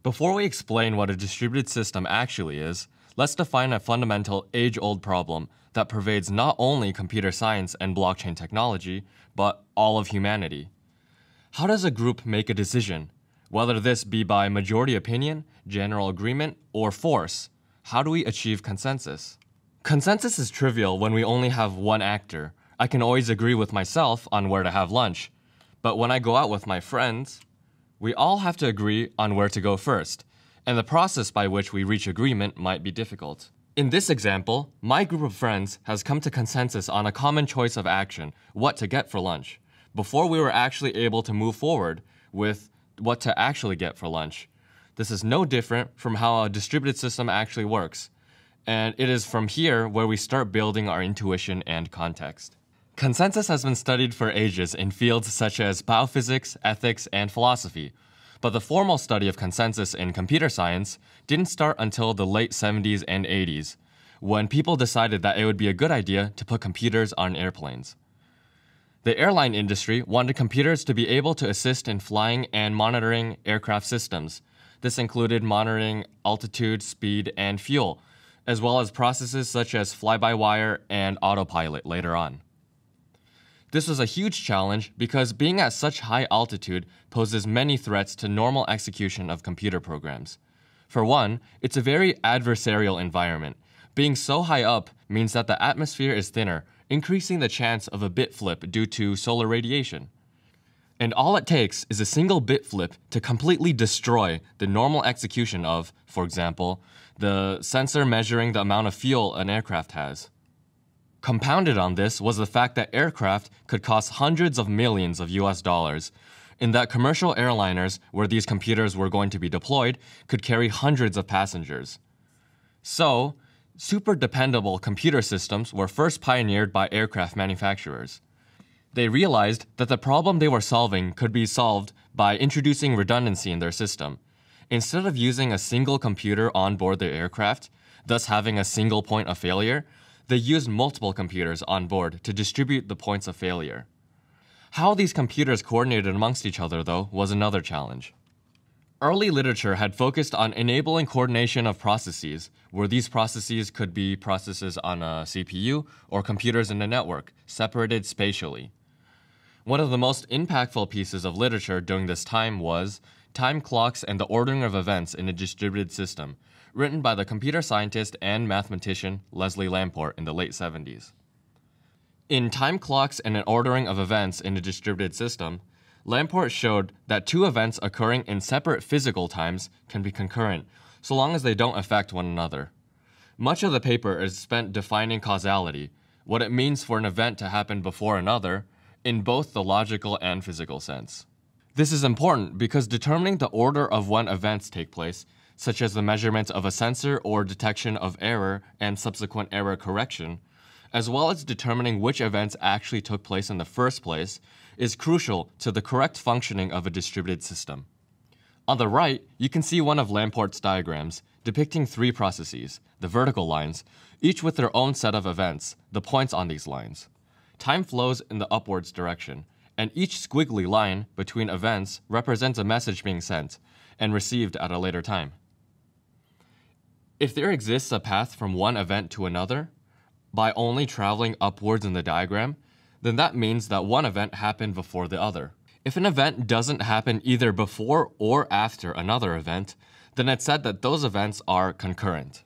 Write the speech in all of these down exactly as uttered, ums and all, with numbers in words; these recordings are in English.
Before we explain what a distributed system actually is, let's define a fundamental age-old problem that pervades not only computer science and blockchain technology, but all of humanity. How does a group make a decision? Whether this be by majority opinion, general agreement, or force, how do we achieve consensus? Consensus is trivial when we only have one actor. I can always agree with myself on where to have lunch. But when I go out with my friends, we all have to agree on where to go first, and the process by which we reach agreement might be difficult. In this example, my group of friends has come to consensus on a common choice of action, what to get for lunch, before we were actually able to move forward with what to actually get for lunch. This is no different from how a distributed system actually works, and it is from here where we start building our intuition and context. Consensus has been studied for ages in fields such as biophysics, ethics, and philosophy, but the formal study of consensus in computer science didn't start until the late seventies and eighties, when people decided that it would be a good idea to put computers on airplanes. The airline industry wanted computers to be able to assist in flying and monitoring aircraft systems. This included monitoring altitude, speed, and fuel, as well as processes such as fly-by-wire and autopilot later on. This was a huge challenge because being at such high altitude poses many threats to normal execution of computer programs. For one, it's a very adversarial environment. Being so high up means that the atmosphere is thinner, increasing the chance of a bit flip due to solar radiation. And all it takes is a single bit flip to completely destroy the normal execution of, for example, the sensor measuring the amount of fuel an aircraft has. Compounded on this was the fact that aircraft could cost hundreds of millions of U S dollars, in that commercial airliners where these computers were going to be deployed could carry hundreds of passengers. So, super dependable computer systems were first pioneered by aircraft manufacturers. They realized that the problem they were solving could be solved by introducing redundancy in their system. Instead of using a single computer on board their aircraft, thus having a single point of failure, they used multiple computers on board to distribute the points of failure. How these computers coordinated amongst each other, though, was another challenge. Early literature had focused on enabling coordination of processes, where these processes could be processes on a C P U or computers in a network, separated spatially. One of the most impactful pieces of literature during this time was Time Clocks and the Ordering of Events in a Distributed System, written by the computer scientist and mathematician Leslie Lamport in the late seventies. In Time Clocks and an Ordering of Events in a Distributed System, Lamport showed that two events occurring in separate physical times can be concurrent, so long as they don't affect one another. Much of the paper is spent defining causality, what it means for an event to happen before another, in both the logical and physical sense. This is important because determining the order of when events take place, such as the measurement of a sensor or detection of error and subsequent error correction, as well as determining which events actually took place in the first place, is crucial to the correct functioning of a distributed system. On the right, you can see one of Lamport's diagrams depicting three processes, the vertical lines, each with their own set of events, the points on these lines. Time flows in the upwards direction, and each squiggly line between events represents a message being sent and received at a later time. If there exists a path from one event to another, by only traveling upwards in the diagram, then that means that one event happened before the other. If an event doesn't happen either before or after another event, then it's said that those events are concurrent.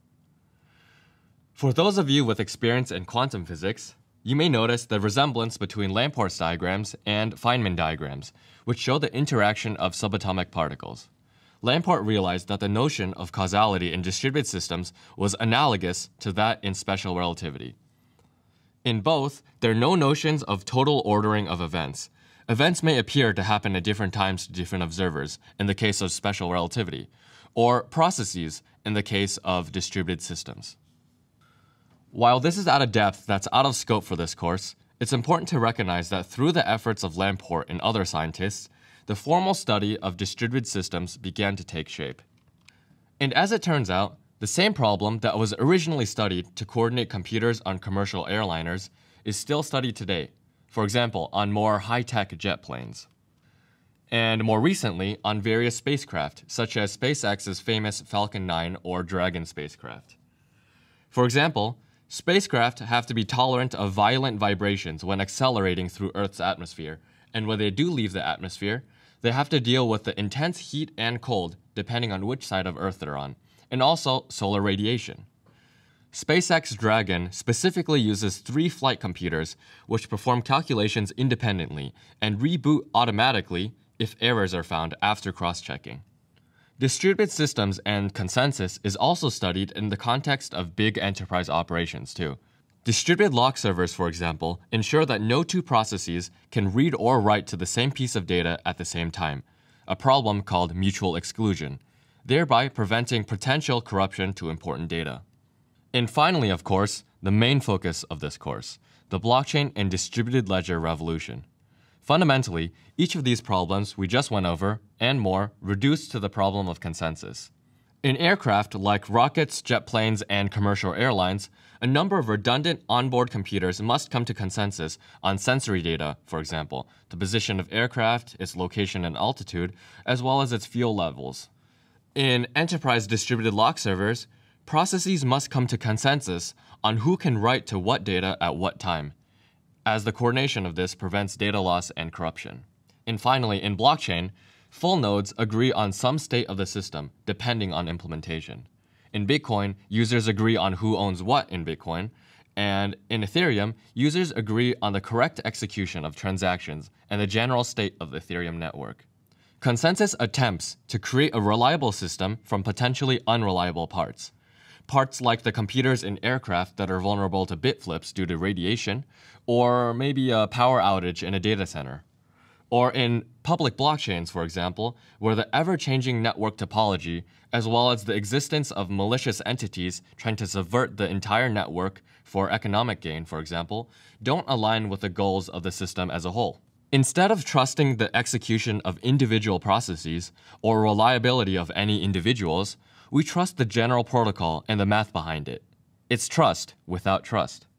For those of you with experience in quantum physics, you may notice the resemblance between Lamport's diagrams and Feynman diagrams, which show the interaction of subatomic particles. Lamport realized that the notion of causality in distributed systems was analogous to that in special relativity. In both, there are no notions of total ordering of events. Events may appear to happen at different times to different observers, in the case of special relativity, or processes in the case of distributed systems. While this is at a depth that's out of scope for this course, it's important to recognize that through the efforts of Lamport and other scientists, the formal study of distributed systems began to take shape. And as it turns out, the same problem that was originally studied to coordinate computers on commercial airliners is still studied today, for example, on more high-tech jet planes. and more recently on various spacecraft, such as SpaceX's famous Falcon nine or Dragon spacecraft. For example, spacecraft have to be tolerant of violent vibrations when accelerating through Earth's atmosphere, and when they do leave the atmosphere, they have to deal with the intense heat and cold depending on which side of Earth they're on, and also solar radiation. SpaceX Dragon specifically uses three flight computers which perform calculations independently and reboot automatically if errors are found after cross-checking. Distributed systems and consensus is also studied in the context of big enterprise operations too. Distributed lock servers, for example, ensure that no two processes can read or write to the same piece of data at the same time, a problem called mutual exclusion, thereby preventing potential corruption to important data. And finally, of course, the main focus of this course, the blockchain and distributed ledger revolution. Fundamentally, each of these problems we just went over, and more, reduce to the problem of consensus. In aircraft like rockets, jet planes, and commercial airlines, a number of redundant onboard computers must come to consensus on sensory data, for example, the position of aircraft, its location and altitude, as well as its fuel levels. In enterprise distributed lock servers, processes must come to consensus on who can write to what data at what time, as the coordination of this prevents data loss and corruption. And finally, in blockchain, full nodes agree on some state of the system, depending on implementation. In Bitcoin, users agree on who owns what in Bitcoin, and in Ethereum, users agree on the correct execution of transactions and the general state of the Ethereum network. Consensus attempts to create a reliable system from potentially unreliable parts. Parts like the computers in aircraft that are vulnerable to bit flips due to radiation, or maybe a power outage in a data center. Or in public blockchains, for example, where the ever-changing network topology, as well as the existence of malicious entities trying to subvert the entire network for economic gain, for example, don't align with the goals of the system as a whole. Instead of trusting the execution of individual processes or reliability of any individuals, we trust the general protocol and the math behind it. It's trust without trust.